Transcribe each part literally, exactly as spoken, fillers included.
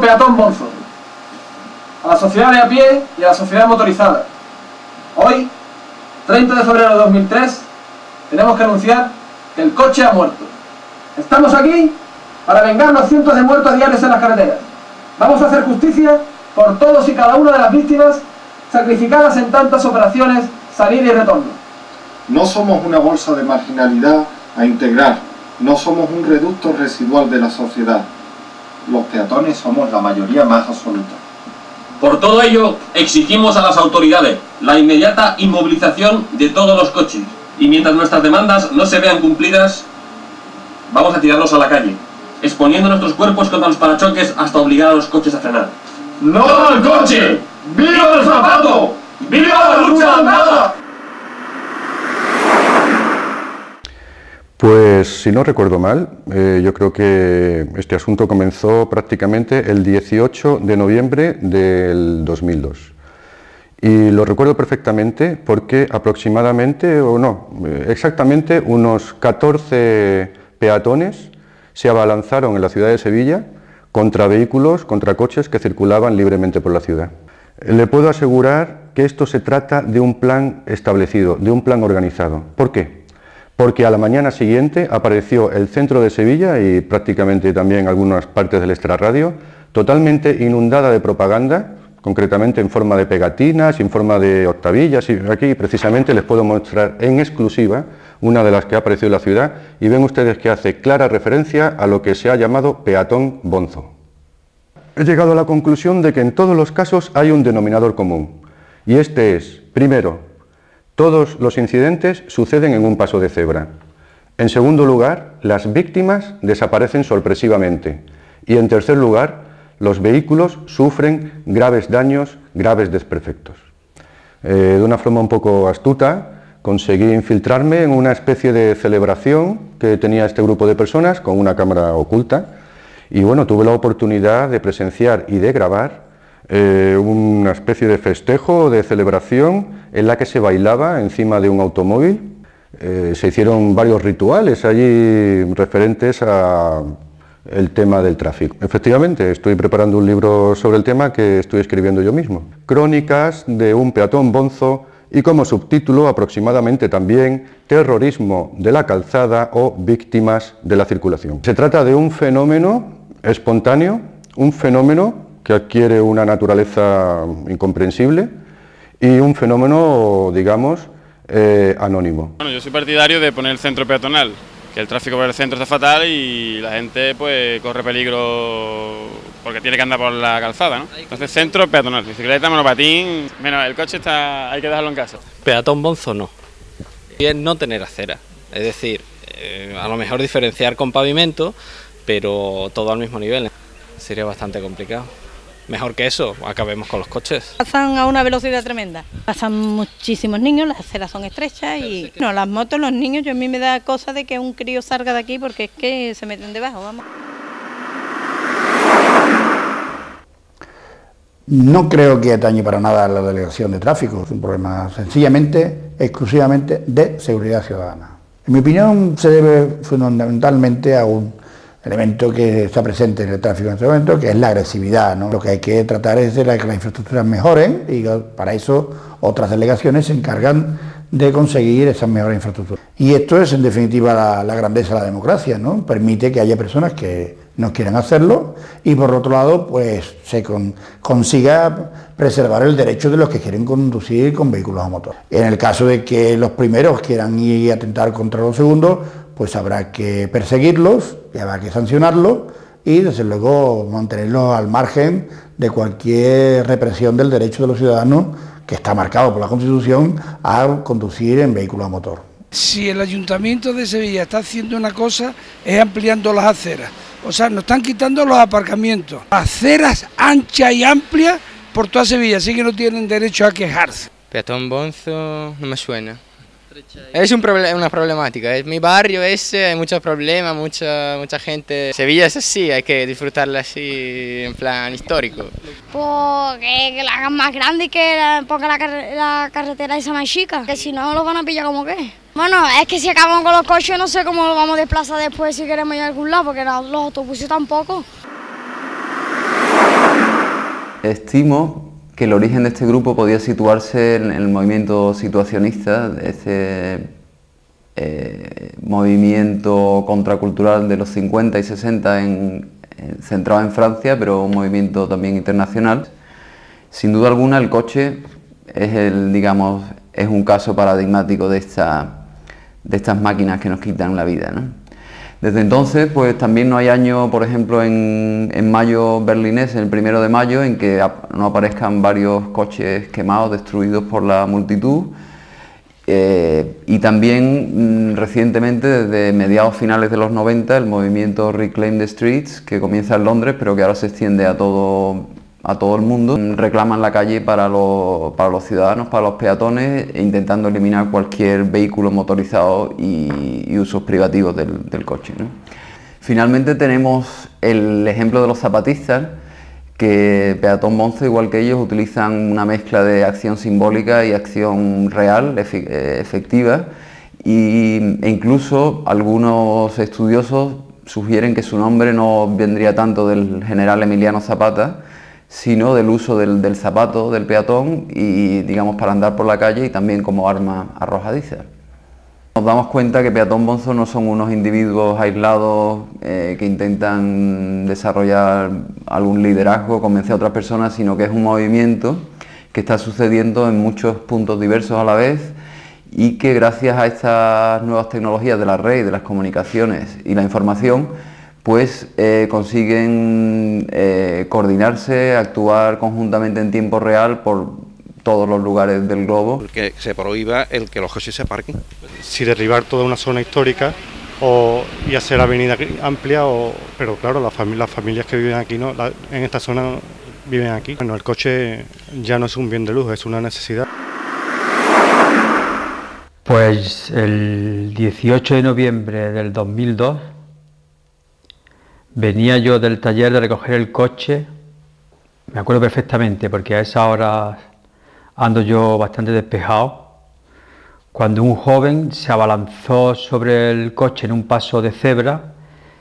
peatón bonzo, a la sociedad de a pie y a la sociedad motorizada. Hoy, treinta de febrero de dos mil tres, tenemos que anunciar que el coche ha muerto. Estamos aquí para vengar los cientos de muertos diarios en las carreteras. Vamos a hacer justicia por todos y cada una de las víctimas sacrificadas en tantas operaciones salida y retorno. No somos una bolsa de marginalidad a integrar, no somos un reducto residual de la sociedad. Los peatones somos la mayoría más absoluta. Por todo ello, exigimos a las autoridades la inmediata inmovilización de todos los coches. Y mientras nuestras demandas no se vean cumplidas, vamos a tirarnos a la calle, exponiendo nuestros cuerpos contra los parachoques hasta obligar a los coches a frenar. ¡No al coche! ¡Viva el zapato! ¡Viva la lucha andada! Pues si no recuerdo mal, eh, yo creo que este asunto comenzó prácticamente el dieciocho de noviembre del dos mil dos. Y lo recuerdo perfectamente porque aproximadamente, o no, exactamente unos catorce peatones se abalanzaron en la ciudad de Sevilla contra vehículos, contra coches que circulaban libremente por la ciudad. Le puedo asegurar que esto se trata de un plan establecido, de un plan organizado. ¿Por qué? Porque a la mañana siguiente apareció el centro de Sevilla y prácticamente también algunas partes del extrarradio totalmente inundada de propaganda, concretamente en forma de pegatinas, en forma de octavillas, y aquí precisamente les puedo mostrar en exclusiva una de las que ha aparecido en la ciudad, y ven ustedes que hace clara referencia a lo que se ha llamado peatón bonzo. He llegado a la conclusión de que en todos los casos hay un denominador común, y este es, primero, todos los incidentes suceden en un paso de cebra. En segundo lugar, las víctimas desaparecen sorpresivamente, y en tercer lugar, los vehículos sufren graves daños, graves desperfectos. Eh, de una forma un poco astuta, conseguí infiltrarme en una especie de celebración que tenía este grupo de personas con una cámara oculta y bueno, tuve la oportunidad de presenciar y de grabar eh, una especie de festejo, de celebración en la que se bailaba encima de un automóvil. Eh, se hicieron varios rituales allí referentes a el tema del tráfico. Efectivamente, estoy preparando un libro sobre el tema que estoy escribiendo yo mismo. Crónicas de un peatón bonzo y como subtítulo aproximadamente también terrorismo de la calzada o víctimas de la circulación. Se trata de un fenómeno espontáneo, un fenómeno que adquiere una naturaleza incomprensible y un fenómeno, digamos, eh, anónimo. Bueno, yo soy partidario de poner el centro peatonal, que el tráfico por el centro está fatal y la gente pues corre peligro porque tiene que andar por la calzada, ¿no? Entonces centro peatonal, bicicleta, monopatín, menos el coche está, hay que dejarlo en casa. Peatón bonzo no, y es no tener acera, es decir, eh, a lo mejor diferenciar con pavimento, pero todo al mismo nivel, sería bastante complicado. Mejor que eso, acabemos con los coches. Pasan a una velocidad tremenda. Pasan muchísimos niños, las aceras son estrechas y no, las motos, los niños, yo a mí me da cosa de que un crío salga de aquí porque es que se meten debajo, vamos. No creo que atañe para nada a la delegación de tráfico, es un problema sencillamente, exclusivamente de seguridad ciudadana. En mi opinión se debe fundamentalmente a un elemento que está presente en el tráfico en este momento, que es la agresividad, ¿no? Lo que hay que tratar es de que las infraestructuras mejoren y para eso otras delegaciones se encargan de conseguir esas mejores infraestructuras. Y esto es en definitiva la, la grandeza de la democracia, ¿no? Permite que haya personas que no quieran hacerlo y por otro lado pues se con, consiga preservar el derecho de los que quieren conducir con vehículos a motor. En el caso de que los primeros quieran ir a atentar contra los segundos, pues habrá que perseguirlos, y habrá que sancionarlos y desde luego mantenerlos al margen de cualquier represión del derecho de los ciudadanos que está marcado por la Constitución a conducir en vehículos a motor. Si el Ayuntamiento de Sevilla está haciendo una cosa es ampliando las aceras, o sea, nos están quitando los aparcamientos, aceras anchas y amplias por toda Sevilla, así que no tienen derecho a quejarse. Peatón bonzo no me suena. Es un proble una problemática, es mi barrio ese, hay muchos problemas, mucha, mucha gente. Sevilla es así, hay que disfrutarla así en plan histórico. Pues que, que la hagan más grande y que la, ponga la, car la carretera esa más chica, que si no lo van a pillar como que. Bueno, es que si acabamos con los coches no sé cómo lo vamos a desplazar después si queremos ir a algún lado, porque los autobuses tampoco. Estimo que el origen de este grupo podía situarse en el movimiento situacionista, este eh, movimiento contracultural de los cincuenta y sesenta en, en, centrado en Francia, pero un movimiento también internacional. Sin duda alguna el coche es, el, digamos, es un caso paradigmático de, esta, de estas máquinas que nos quitan la vida, ¿no? Desde entonces, pues también no hay año, por ejemplo, en, en mayo berlinés, el primero de mayo, en que no aparezcan varios coches quemados, destruidos por la multitud. Eh, y también mmm, recientemente, desde mediados finales de los noventa, el movimiento Reclaim the Streets, que comienza en Londres, pero que ahora se extiende a todo, a todo el mundo, reclaman la calle para los, para los ciudadanos, para los peatones, intentando eliminar cualquier vehículo motorizado y, y usos privativos del, del coche, ¿no? Finalmente tenemos el ejemplo de los zapatistas, que Peatón Bonzo, igual que ellos, utilizan una mezcla de acción simbólica y acción real, efectiva, y, e incluso algunos estudiosos sugieren que su nombre no vendría tanto del general Emiliano Zapata, sino del uso del, del zapato del peatón y, digamos, para andar por la calle y también como arma arrojadiza. Nos damos cuenta que Peatón Bonzo no son unos individuos aislados eh, que intentan desarrollar algún liderazgo, convencer a otras personas, sino que es un movimiento que está sucediendo en muchos puntos diversos a la vez y que gracias a estas nuevas tecnologías de la red, de las comunicaciones y la información, pues eh, consiguen eh, coordinarse, actuar conjuntamente en tiempo real por todos los lugares del globo. Que se prohíba el que los coches se aparquen. Si derribar toda una zona histórica o, y hacer avenida amplia, o, pero claro, las, fami las familias que viven aquí, no, la, en esta zona viven aquí. Bueno, el coche ya no es un bien de lujo, es una necesidad. Pues el dieciocho de noviembre del dos mil dos venía yo del taller de recoger el coche, me acuerdo perfectamente porque a esa hora ando yo bastante despejado, cuando un joven se abalanzó sobre el coche en un paso de cebra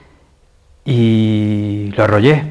y lo arrollé.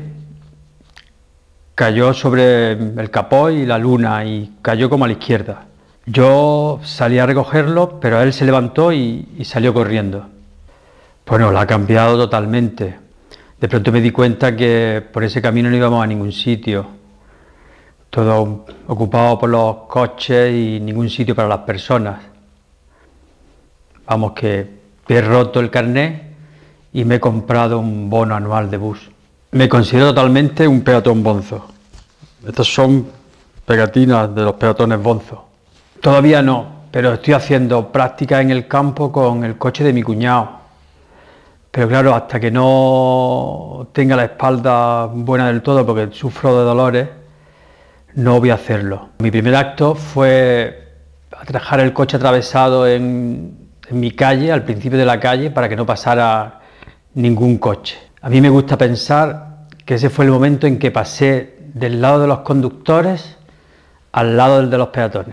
Cayó sobre el capó y la luna y cayó como a la izquierda. Yo salí a recogerlo, pero él se levantó y, y salió corriendo. Bueno, la ha cambiado totalmente. De pronto me di cuenta que por ese camino no íbamos a ningún sitio. Todo ocupado por los coches y ningún sitio para las personas. Vamos, que he roto el carnet y me he comprado un bono anual de bus. Me considero totalmente un peatón bonzo. Estas son pegatinas de los peatones bonzo. Todavía no, pero estoy haciendo prácticas en el campo con el coche de mi cuñado. Pero claro, hasta que no tenga la espalda buena del todo, porque sufro de dolores, no voy a hacerlo. Mi primer acto fue dejar el coche atravesado en, en mi calle, al principio de la calle, para que no pasara ningún coche. A mí me gusta pensar que ese fue el momento en que pasé del lado de los conductores al lado del de los peatones.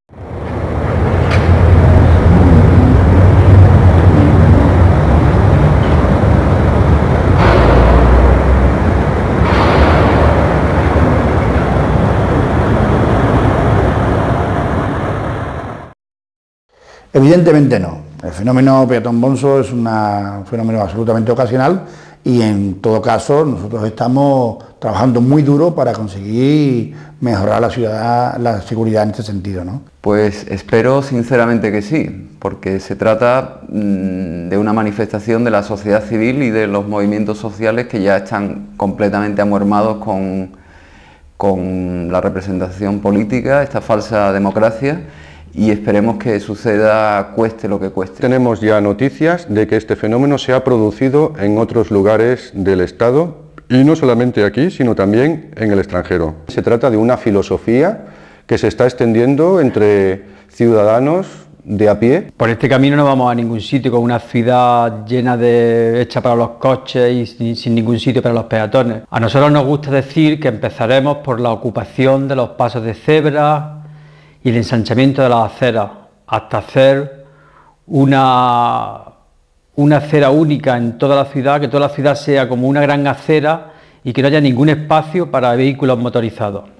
Evidentemente no. El fenómeno peatón bonzo es una, un fenómeno absolutamente ocasional y en todo caso nosotros estamos trabajando muy duro para conseguir mejorar la ciudad, la seguridad en este sentido, ¿no? Pues espero sinceramente que sí, porque se trata mmm, de una manifestación de la sociedad civil y de los movimientos sociales que ya están completamente amuermados con, con la representación política, esta falsa democracia, y esperemos que suceda cueste lo que cueste. Tenemos ya noticias de que este fenómeno se ha producido en otros lugares del Estado y no solamente aquí, sino también en el extranjero. Se trata de una filosofía que se está extendiendo entre ciudadanos de a pie. Por este camino no vamos a ningún sitio, con una ciudad llena de hecha para los coches y sin, sin ningún sitio para los peatones. A nosotros nos gusta decir que empezaremos por la ocupación de los pasos de cebra y el ensanchamiento de las aceras, hasta hacer una, una acera única en toda la ciudad, que toda la ciudad sea como una gran acera y que no haya ningún espacio para vehículos motorizados.